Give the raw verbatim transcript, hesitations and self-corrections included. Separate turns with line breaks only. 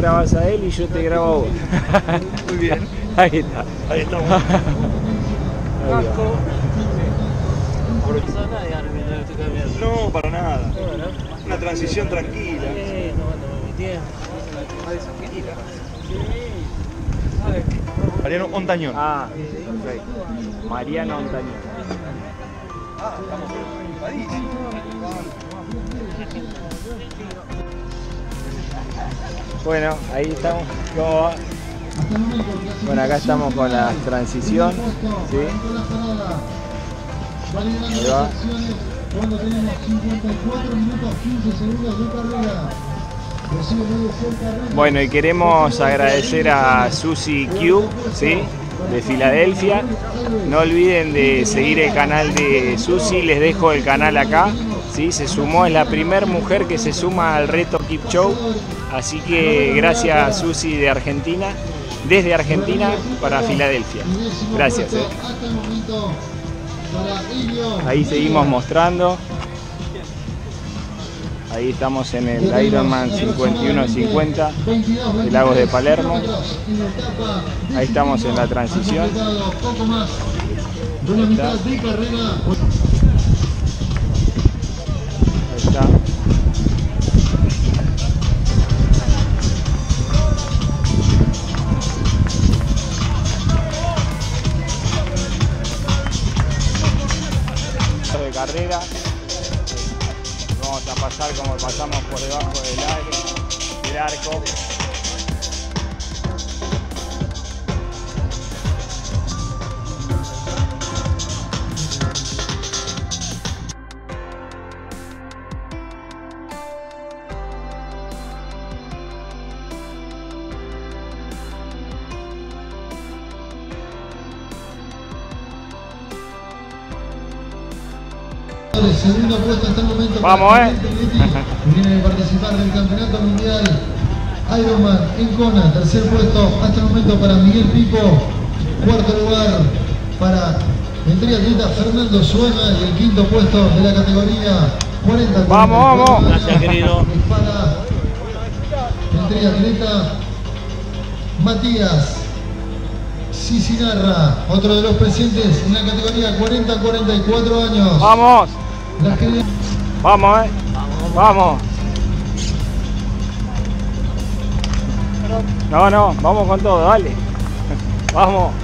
grabas a él y yo te grabo a vos.
Muy bien.
Ahí está.
Ahí estamos.
Casco.
No, para nada. Una transición tranquila. Mariano Ontañón.
Ah, perfecto. Mariano Ontañón.
Ah, estamos preocupadísimos.
Bueno, ahí estamos. ¿Cómo va? Bueno, acá estamos con la transición. ¿Sí? Ahí va.
Cuando tenemos cincuenta y cuatro minutos quince segundos de carrera.
Bueno, y queremos agradecer a Susi Q, ¿sí? De Filadelfia. No olviden de seguir el canal de Susi, les dejo el canal acá. ¿Sí? Se sumó, es la primera mujer que se suma al reto Keep Show. Así que gracias Susi de Argentina, desde Argentina para Filadelfia. Gracias. ¿eh? Ahí seguimos mostrando. Ahí estamos en el Ironman cincuenta y uno cincuenta de Lagos de Palermo. Ahí estamos en la transición. Ahí está. Ahí está. De carrera. Vamos a pasar como pasamos por debajo del arco, del arco.
El segundo puesto hasta el momento.
Vamos, eh.
Viene a participar del campeonato mundial Ironman en Kona. Tercer puesto hasta el momento para Miguel Pipo. Cuarto lugar para el triatleta Fernando Suana. Y el quinto puesto de la categoría cuarenta.
Vamos, vamos.
Gracias, querido.
Para el triatleta Matías Cicinarra, otro de los presentes en la categoría cuarenta a cuarenta y cuatro años.
Vamos.
Las que...
Vamos, eh. Vamos. No, no, vamos con todo, dale. Vamos.